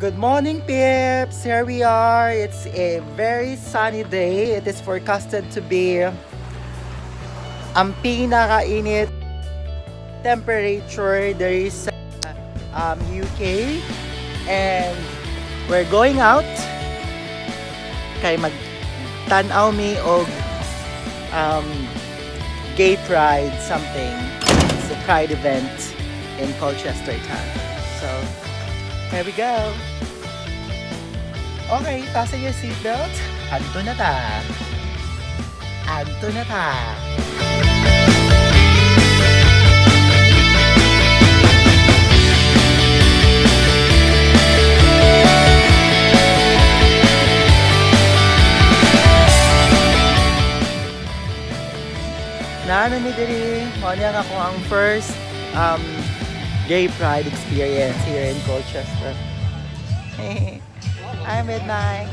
Good morning, Pips! Here we are. It's a very sunny day. It is forecasted to be ang pinakainit temperature there is UK, and we're going out kay mag-tanaw mi og gay pride something. It's a pride event in Colchester town. So here we go. Okay, fasten your seatbelt. Anto na ta. Anto na ta. Naano mi diri, mo niya ako ang first gay pride experience here in Colchester. I'm Midnight.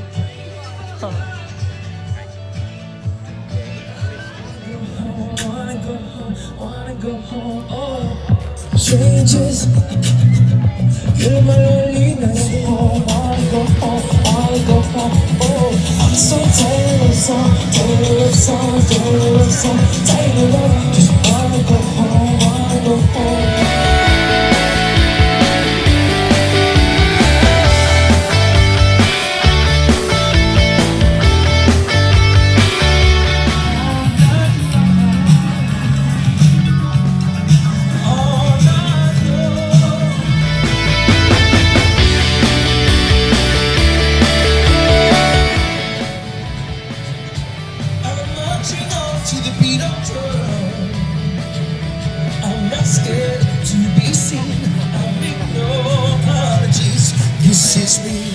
Strangers, you're my lonely nights. Wanna go home, wanna go home. Oh, I'm so tired of song, tired of song, tired of song, tired of just wanna go home, wanna go home. To the beat of drum, I'm not scared to be seen. I make no apologies. This is me.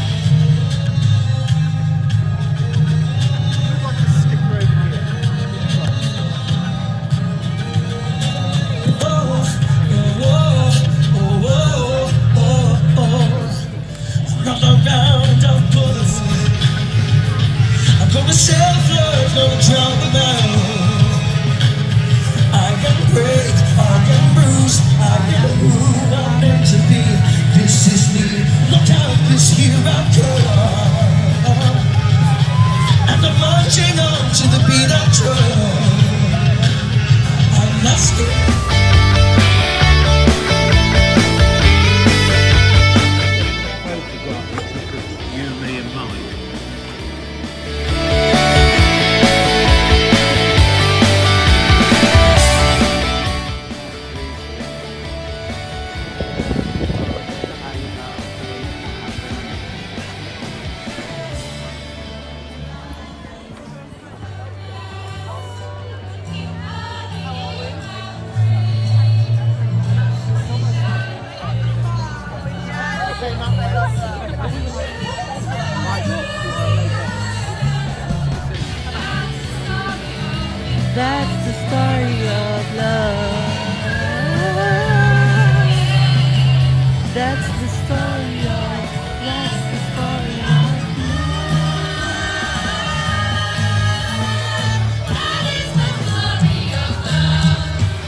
Oh, oh, oh, oh, oh, oh. Rock around, don't pull us. I'm gonna self-love, gonna drown the man. I can break, I can bruise, I can move, I'm meant to be. This is me, look out, this here I've come. And I'm marching on to the beat of drum. I'm not scared. You, me and Mike. That's the story of love. That's the story of, that's the story of That is the story of love.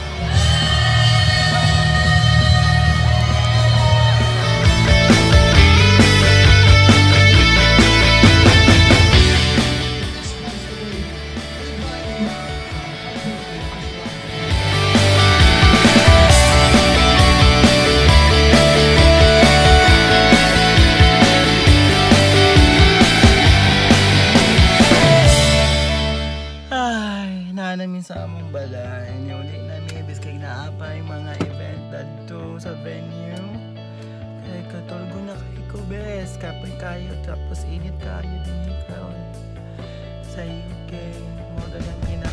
namin sa among balay. Uli na nibis kay naapay mga event dadto sa venue. Kaya katulgo na kay ko bes. Kapoy kayo tapos init kayo din ikaw sa UK. Mo dalang